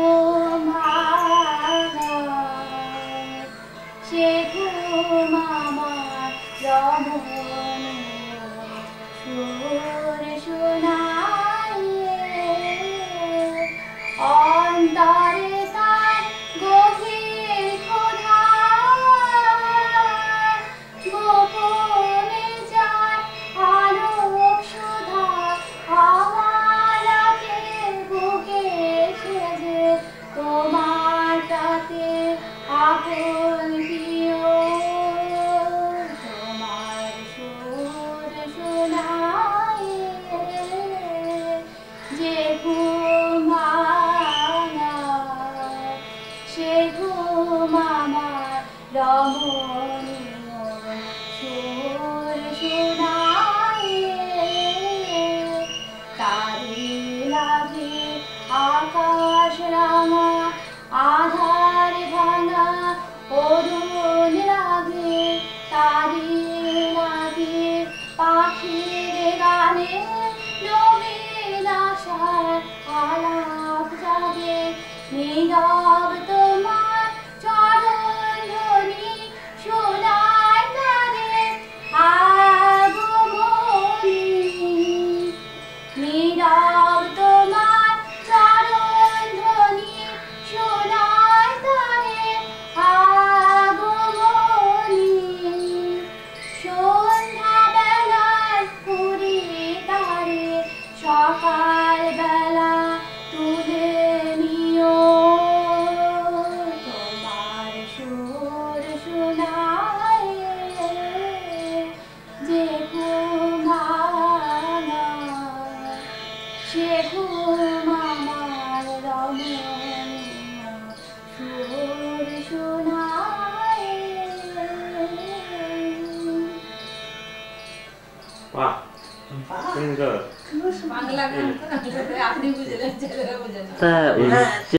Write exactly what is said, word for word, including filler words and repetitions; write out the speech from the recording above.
ঘুম ভাঙা সে ঘুম আমার রমণীয় সুর শোনায়ে অন্তরে তার গভীর ক্ষুধা গোপনে যার আলোক সুধা আমাকে বুকে ছেড়ে তোমার কাছে আপন প্রিয় তোমার সুর শোনায়ে যে ঘুম ভাঙা সে ঘুম আমার রমণীয় সুর শোনায়ে তারি লাগে আকাশ রাঙা আধার ভাঙা অরুণ লাগে তারি লাগে পাখির গানে নবীন আশার আলাপ জাগে নীরব তোমার চরণ ধ্বনি শোনায় তারে আগমনী নীরব তোমার চরণ ধ্বনি শোনায় তারে আগমনী সন্ধ্যা বেলায় পুরি তারে সকাল বেলা তুলে নিও তোমার সুর শোনায়ে যে ঘুম ভাঙা সে ঘুম আমার রমণীয় সুর শোনায়ে। वाह सुंदर बांग्ला गान तो आपने बुझले चलेगा बुझना